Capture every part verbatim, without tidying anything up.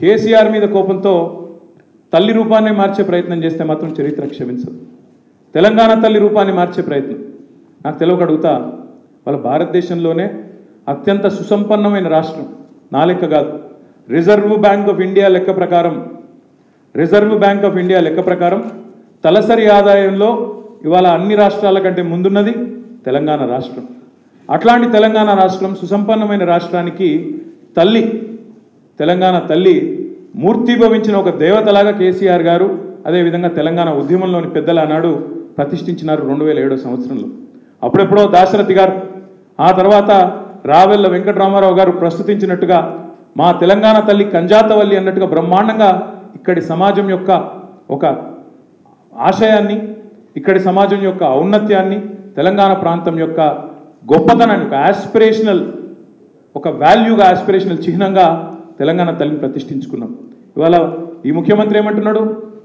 కేసీఆర్ మీద కోపంతో తల్లి రూపాన్ని మార్చే ప్రయత్నం చేస్తే మాత్రం చరిత్ర క్షమించదు. తెలంగాణ తల్లి రూపాన్ని మార్చే ప్రయత్నం నాకు తెలియక అడుగుతా, వాళ్ళ భారతదేశంలోనే అత్యంత సుసంపన్నమైన రాష్ట్రం, నా లెక్క కాదు, రిజర్వ్ బ్యాంక్ ఆఫ్ ఇండియా లెక్క ప్రకారం రిజర్వ్ బ్యాంక్ ఆఫ్ ఇండియా లెక్క ప్రకారం తలసరి ఆదాయంలో ఇవాళ అన్ని రాష్ట్రాల కంటే ముందున్నది తెలంగాణ రాష్ట్రం. అట్లాంటి తెలంగాణ రాష్ట్రం, సుసంపన్నమైన రాష్ట్రానికి తల్లి, తెలంగాణ తల్లి మూర్తిభవించిన ఒక దేవతలాగా కేసీఆర్ గారు, అదేవిధంగా తెలంగాణ ఉద్యమంలోని పెద్దలు ఆనాడు ప్రతిష్ఠించినారు రెండు వేల ఏడో సంవత్సరంలో. అప్పుడెప్పుడో దాశరథి గారు, ఆ తర్వాత రావెల్ల వెంకటరామారావు గారు ప్రస్తుతించినట్టుగా మా తెలంగాణ తల్లి కంజాతవల్లి అన్నట్టుగా బ్రహ్మాండంగా ఇక్కడి సమాజం యొక్క ఒక ఆశయాన్ని, ఇక్కడి సమాజం యొక్క ఔన్నత్యాన్ని, తెలంగాణ ప్రాంతం యొక్క గొప్పతనాన్ని ఒక ఆస్పిరేషనల్, ఒక వాల్యూగా, ఆస్పిరేషనల్ చిహ్నంగా తెలంగాణ తల్లిని ప్రతిష్ఠించుకున్నాం. ఇవాళ ఈ ముఖ్యమంత్రి ఏమంటున్నాడు?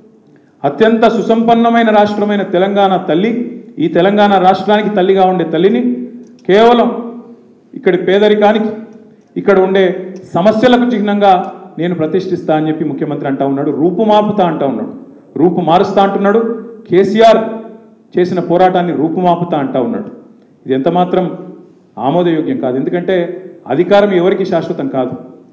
అత్యంత సుసంపన్నమైన రాష్ట్రమైన తెలంగాణ తల్లి, ఈ తెలంగాణ రాష్ట్రానికి తల్లిగా ఉండే తల్లిని కేవలం ఇక్కడి పేదరికానికి, ఇక్కడ ఉండే సమస్యలకు చిహ్నంగా నేను ప్రతిష్ఠిస్తా అని చెప్పి ముఖ్యమంత్రి అంటా ఉన్నాడు. రూపుమాపుతా అంటా ఉన్నాడు, రూపు మారుస్తా అంటున్నాడు. కేసీఆర్ చేసిన పోరాటాన్ని రూపుమాపుతా అంటా ఉన్నాడు. ఇది ఎంత మాత్రం ఆమోదయోగ్యం కాదు. ఎందుకంటే అధికారం ఎవరికి శాశ్వతం కాదు.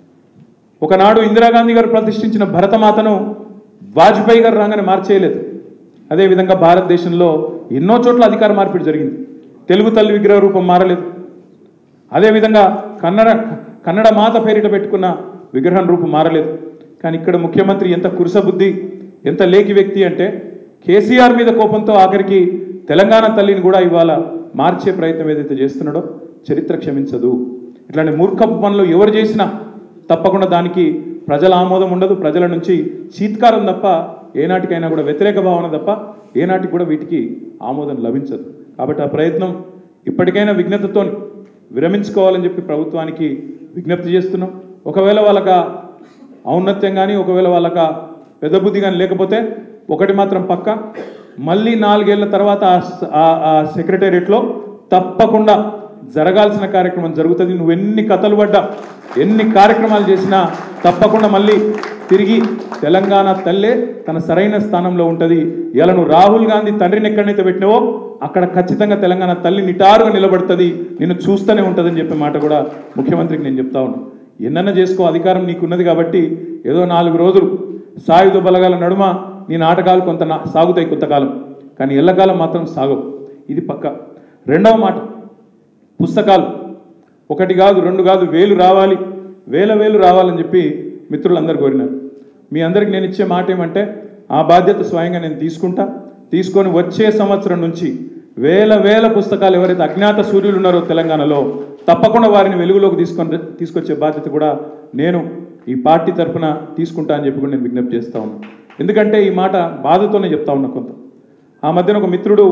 ఒకనాడు ఇందిరాగాంధీ గారు ప్రతిష్ఠించిన భరతమాతను వాజ్పేయి గారు రాగానే మార్చేయలేదు. అదేవిధంగా భారతదేశంలో ఎన్నో చోట్ల అధికార మార్పిడి జరిగింది. తెలుగు తల్లి విగ్రహ రూపం మారలేదు. అదేవిధంగా కన్నడ కన్నడ మాత పేరిట పెట్టుకున్న విగ్రహం రూపం మారలేదు. కానీ ఇక్కడ ముఖ్యమంత్రి ఎంత కురుసబుద్ధి, ఎంత లేకి వ్యక్తి అంటే కేసీఆర్ మీద కోపంతో ఆఖరికి తెలంగాణ తల్లిని కూడా ఇవాళ మార్చే ప్రయత్నం ఏదైతే చేస్తున్నాడో చరిత్ర క్షమించదు. ఇట్లాంటి మూర్ఖపు పనులు ఎవరు చేసినా తప్పకుండా దానికి ప్రజల ఆమోదం ఉండదు, ప్రజల నుంచి చీత్కారం తప్ప ఏనాటికైనా కూడా వ్యతిరేక భావన తప్ప ఏనాటికి కూడా వీటికి ఆమోదం లభించదు. కాబట్టి ఆ ప్రయత్నం ఇప్పటికైనా విఘ్నతతో విరమించుకోవాలని చెప్పి ప్రభుత్వానికి విజ్ఞప్తి చేస్తున్నాం. ఒకవేళ వాళ్ళక ఔన్నత్యం కానీ, ఒకవేళ వాళ్ళక పెద్ద బుద్ధి కానీ లేకపోతే ఒకటి మాత్రం పక్క, మళ్ళీ నాలుగేళ్ల తర్వాత ఆ సెక్రటేరియట్లో తప్పకుండా జరగాల్సిన కార్యక్రమం జరుగుతుంది. నువ్వు ఎన్ని కథలు పడ్డా, ఎన్ని కార్యక్రమాలు చేసినా తప్పకుండా మళ్ళీ తిరిగి తెలంగాణ తల్లే తన సరైన స్థానంలో ఉంటుంది. ఇలా నువ్వు రాహుల్ గాంధీ తండ్రిని ఎక్కడైతే పెట్టినావో అక్కడ ఖచ్చితంగా తెలంగాణ తల్లి నిటారుగా నిలబడుతుంది, నిన్ను చూస్తూనే ఉంటుందని చెప్పే మాట కూడా ముఖ్యమంత్రికి నేను చెప్తా ఉన్నాను. ఎన్నన్నా చేసుకో, అధికారం నీకున్నది కాబట్టి ఏదో నాలుగు రోజులు సాయుధ బలగాల నడుమ నీ నాటకాలు కొంత సాగుతాయి కొంతకాలం, కానీ ఎల్లకాలం మాత్రం సాగవు. ఇది పక్క. రెండవ మాట, పుస్తకాలు ఒకటి కాదు, రెండు కాదు, వేలు రావాలి, వేల వేలు రావాలని చెప్పి మిత్రులందరూ కోరినారు. మీ అందరికి నేను ఇచ్చే మాట ఏమంటే ఆ బాధ్యత స్వయంగా నేను తీసుకుంటా. తీసుకొని వచ్చే సంవత్సరం నుంచి వేల వేల పుస్తకాలు ఎవరైతే అజ్ఞాత సూర్యులు ఉన్నారో తెలంగాణలో తప్పకుండా వారిని వెలుగులోకి తీసుకొని తీసుకొచ్చే బాధ్యత కూడా నేను ఈ పార్టీ తరఫున తీసుకుంటా అని చెప్పి కూడా నేను విజ్ఞప్తి చేస్తా ఉన్నాను. ఎందుకంటే ఈ మాట బాధతోనే చెప్తా ఉన్నా. కొంత ఆ మధ్యన ఒక మిత్రుడు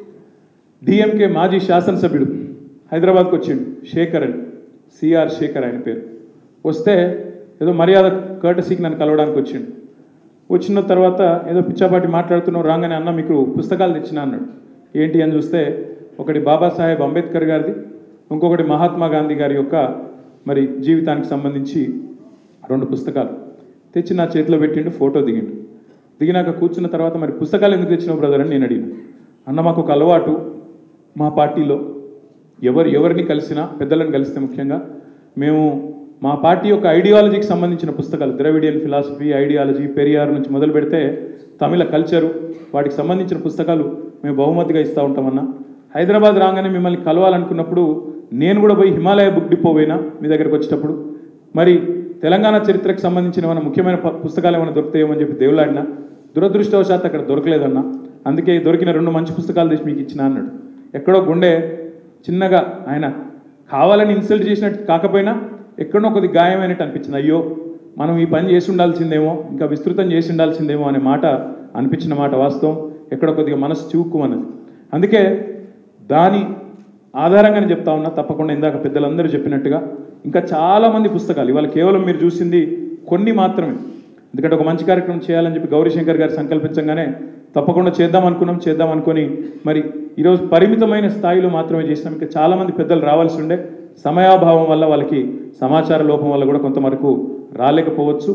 డిఎంకే మాజీ శాసనసభ్యుడు హైదరాబాద్కి వచ్చిండు, శేఖర్ అని, సిఆర్ శేఖర్ ఆయన పేరు. వస్తే ఏదో మర్యాద కర్టసీకి నన్ను కలవడానికి వచ్చిండు. వచ్చిన తర్వాత ఏదో పిచ్చాపాటి మాట్లాడుతున్నావు, రాగానే అన్న మీకు పుస్తకాలు తెచ్చినా అన్నాడు. ఏంటి అని చూస్తే ఒకటి బాబాసాహెబ్ అంబేద్కర్ గారిది, ఇంకొకటి మహాత్మా గాంధీ గారి యొక్క మరి జీవితానికి సంబంధించి రెండు పుస్తకాలు తెచ్చి నా చేతిలో పెట్టిండు, ఫోటో దిగిండు. దిగినాక కూర్చున్న తర్వాత మరి పుస్తకాలు ఎందుకు తెచ్చినావు బ్రదర్ అని నేను అడిగిన. అన్న మాకు ఒక అలవాటు, మా పార్టీలో ఎవరు ఎవరిని కలిసినా, పెద్దలను కలిస్తే ముఖ్యంగా మేము మా పార్టీ యొక్క ఐడియాలజీకి సంబంధించిన పుస్తకాలు, ద్రవిడియన్ ఫిలాసఫీ, ఐడియాలజీ, పెరియార్ నుంచి మొదలు పెడితే తమిళ కల్చరు, వాటికి సంబంధించిన పుస్తకాలు మేము బహుమతిగా ఇస్తూ ఉంటామన్నా. హైదరాబాద్ రాగానే మిమ్మల్ని కలవాలనుకున్నప్పుడు నేను కూడా పోయి హిమాలయ బుక్ డిపో పోయినా మీ దగ్గరకు వచ్చేటప్పుడు, మరి తెలంగాణ చరిత్రకు సంబంధించిన ఏమైనా ముఖ్యమైన పుస్తకాలు ఏమైనా దొరుకుతాయేమని చెప్పి దేవులాడినా. దురదృష్టవశాత్తు అక్కడ దొరకలేదన్నా. అందుకే దొరికిన రెండు మంచి పుస్తకాలు తెచ్చి మీకు ఇచ్చిన అన్నాడు. ఎక్కడో గుండె చిన్నగా ఆయన కావాలని ఇన్సల్ట్ చేసినట్టు కాకపోయినా ఎక్కడో కొద్ది గాయమైనట్టు అనిపించింది. అయ్యో మనం ఈ పని చేసి ఉండాల్సిందేమో, ఇంకా విస్తృతం చేసి ఉండాల్సిందేమో అనే మాట అనిపించిన మాట వాస్తవం. ఎక్కడ కొద్దిగా మనసు చివుక్కుమన్నది. అందుకే దాని ఆధారంగానే చెప్తా ఉన్నా. తప్పకుండా ఇందాక పెద్దలందరూ చెప్పినట్టుగా ఇంకా చాలామంది పుస్తకాలు, ఇవాళ కేవలం మీరు చూసింది కొన్ని మాత్రమే. ఎందుకంటే ఒక మంచి కార్యక్రమం చేయాలని చెప్పి గౌరీశంకర్ గారు సంకల్పించగానే తప్పకుండా చేద్దాం అనుకున్నాం, చేద్దాం అనుకొని మరి ఈరోజు పరిమితమైన స్థాయిలో మాత్రమే చేసినాం. ఇంకా చాలామంది పెద్దలు రావాల్సి ఉండే, సమయాభావం వల్ల వాళ్ళకి సమాచార లోపం వల్ల కూడా కొంతవరకు రాలేకపోవచ్చు.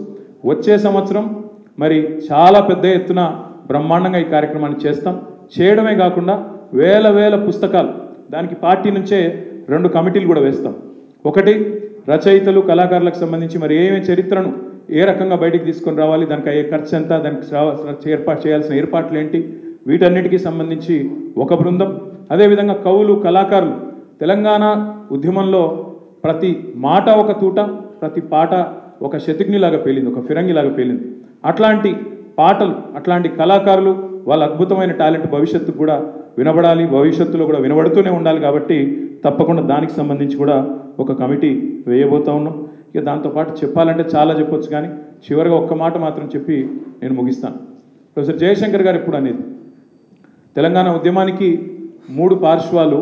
వచ్చే సంవత్సరం మరి చాలా పెద్ద ఎత్తున బ్రహ్మాండంగా ఈ కార్యక్రమాన్ని చేస్తాం. చేయడమే కాకుండా వేల వేల పుస్తకాలు, దానికి పార్టీ నుంచే రెండు కమిటీలు కూడా వేస్తాం. ఒకటి రచయితలు కళాకారులకు సంబంధించి మరి ఏమే చరిత్రను ఏ రకంగా బయటికి తీసుకొని రావాలి, దానికి అయ్యే ఖర్చు ఎంత, దానికి ఏర్పాటు చేయాల్సిన ఏర్పాట్లు ఏంటి, వీటన్నిటికీ సంబంధించి ఒక బృందం. అదేవిధంగా కవులు కళాకారులు తెలంగాణ ఉద్యమంలో ప్రతి మాట ఒక తూట, ప్రతి పాట ఒక శతజ్ఞిలాగా పేలింది, ఒక ఫిరంగిలాగా పేలింది. అట్లాంటి పాటలు, అట్లాంటి కళాకారులు వాళ్ళ అద్భుతమైన టాలెంట్ భవిష్యత్తుకు కూడా వినబడాలి, భవిష్యత్తులో కూడా వినబడుతూనే ఉండాలి. కాబట్టి తప్పకుండా దానికి సంబంధించి కూడా ఒక కమిటీ వేయబోతా ఉన్నాం. ఇక దాంతోపాటు చెప్పాలంటే చాలా చెప్పొచ్చు, కానీ చివరిగా ఒక్క మాట మాత్రం చెప్పి నేను ముగిస్తాను. ప్రొఫెసర్ జయశంకర్ గారు ఎప్పుడు అనేది తెలంగాణ ఉద్యమానికి మూడు పార్శ్వాలు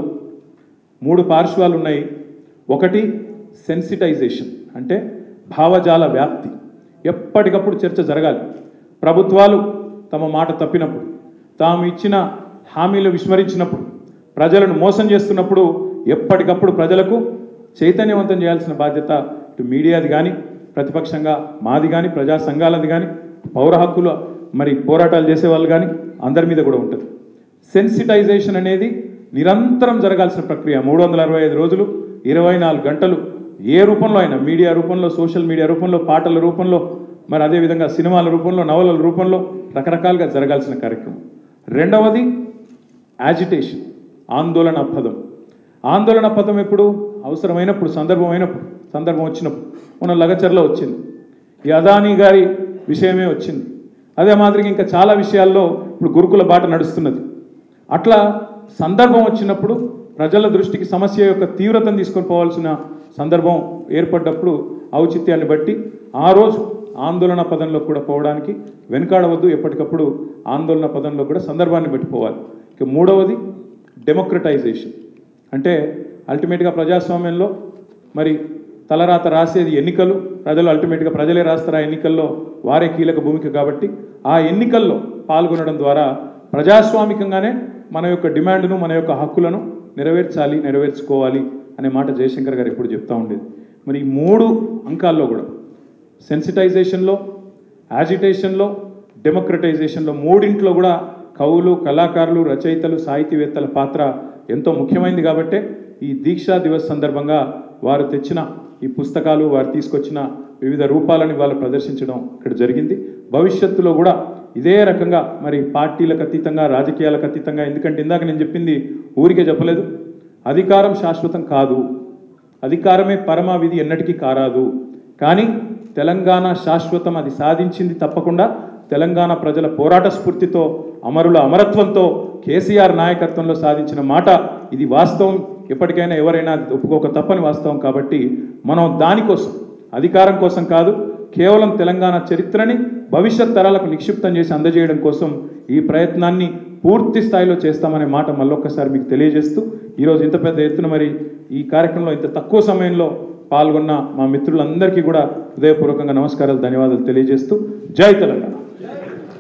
మూడు పార్శ్వాలు ఉన్నాయి. ఒకటి సెన్సిటైజేషన్, అంటే భావజాల వ్యాప్తి. ఎప్పటికప్పుడు చర్చ జరగాలి. ప్రభుత్వాలు తమ మాట తప్పినప్పుడు, తాము ఇచ్చిన హామీలు విస్మరించినప్పుడు, ప్రజలను మోసం చేస్తున్నప్పుడు ఎప్పటికప్పుడు ప్రజలకు చైతన్యవంతం చేయాల్సిన బాధ్యత ఇటు మీడియాది కానీ, ప్రతిపక్షంగా మాది కానీ, ప్రజా సంఘాలది కానీ, పౌర హక్కుల మరి పోరాటాలు చేసేవాళ్ళు కానీ అందరి మీద కూడా ఉంటుంది. సెన్సిటైజేషన్ అనేది నిరంతరం జరగాల్సిన ప్రక్రియ. మూడు వందల అరవై ఐదు రోజులు ఇరవై నాలుగు గంటలు ఏ రూపంలో అయినా, మీడియా రూపంలో, సోషల్ మీడియా రూపంలో, పాటల రూపంలో, మరి అదేవిధంగా సినిమాల రూపంలో, నవలల రూపంలో రకరకాలుగా జరగాల్సిన కార్యక్రమం. రెండవది యాజిటేషన్, ఆందోళన పదం. ఆందోళన పదం ఎప్పుడు అవసరమైనప్పుడు, సందర్భం అయినప్పుడు, సందర్భం వచ్చినప్పుడు. మన లగచర్లో వచ్చింది, ఈ అదానీ గారి విషయమే వచ్చింది. అదే మాదిరిగా ఇంకా చాలా విషయాల్లో ఇప్పుడు గురుకుల బాట నడుస్తున్నది. అట్లా సందర్భం వచ్చినప్పుడు ప్రజల దృష్టికి సమస్య యొక్క తీవ్రతను తీసుకొని పోవాల్సిన సందర్భం ఏర్పడ్డప్పుడు ఔచిత్యాన్ని బట్టి ఆ రోజు ఆందోళన పదంలో కూడా పోవడానికి వెనుకాడవద్దు. ఎప్పటికప్పుడు ఆందోళన పదంలో కూడా సందర్భాన్ని బట్టి పోవాలి. ఇక మూడవది డెమోక్రటైజేషన్, అంటే అల్టిమేట్గా ప్రజాస్వామ్యంలో మరి తలరాత రాసేది ఎన్నికలు. ప్రజలు అల్టిమేట్గా ప్రజలే రాస్తారు ఆ ఎన్నికల్లో, వారే కీలక భూమిక. కాబట్టి ఆ ఎన్నికల్లో పాల్గొనడం ద్వారా ప్రజాస్వామికంగానే మన యొక్క డిమాండ్ను, మన యొక్క హక్కులను నెరవేర్చాలి, నెరవేర్చుకోవాలి అనే మాట జయశంకర్ గారు ఎప్పుడు చెప్తూ ఉండేది. మరి ఈ మూడు అంకాల్లో కూడా సెన్సిటైజేషన్లో, యాజిటేషన్లో, డెమోక్రటైజేషన్లో, మూడింట్లో కూడా కవులు కళాకారులు రచయితలు సాహితీవేత్తల పాత్ర ఎంతో ముఖ్యమైనది. కాబట్టే ఈ దీక్షా దివస్ సందర్భంగా వారు తెచ్చిన ఈ పుస్తకాలు, వారు తీసుకొచ్చిన వివిధ రూపాలని వాళ్ళు ప్రదర్శించడం ఇక్కడ జరిగింది. భవిష్యత్తులో కూడా ఇదే రకంగా మరి పార్టీలకు అతీతంగా, రాజకీయాలకు అతీతంగా, ఎందుకంటే ఇందాక నేను చెప్పింది ఊరికే చెప్పలేదు, అధికారం శాశ్వతం కాదు, అధికారమే పరమావిధి ఎన్నటికీ కారాదు. కానీ తెలంగాణ శాశ్వతం, అది సాధించింది తప్పకుండా తెలంగాణ ప్రజల పోరాట స్ఫూర్తితో, అమరుల అమరత్వంతో, కేసీఆర్ నాయకత్వంలో సాధించిన మాట ఇది వాస్తవం. ఎప్పటికైనా ఎవరైనా ఒప్పుకోక తప్పని వాస్తవం. కాబట్టి మనం దానికోసం, అధికారం కోసం కాదు, కేవలం తెలంగాణ చరిత్రని భవిష్యత్ తరాలకు నిక్షిప్తం చేసి అందజేయడం కోసం ఈ ప్రయత్నాన్ని పూర్తి స్థాయిలో చేస్తామనే మాట మళ్ళొక్కసారి మీకు తెలియజేస్తూ, ఈరోజు ఇంత పెద్ద ఎత్తున మరి ఈ కార్యక్రమంలో ఇంత తక్కువ సమయంలో పాల్గొన్న మా మిత్రులందరికీ కూడా హృదయపూర్వకంగా నమస్కారాలు, ధన్యవాదాలు తెలియజేస్తూ జై తెలంగాణ.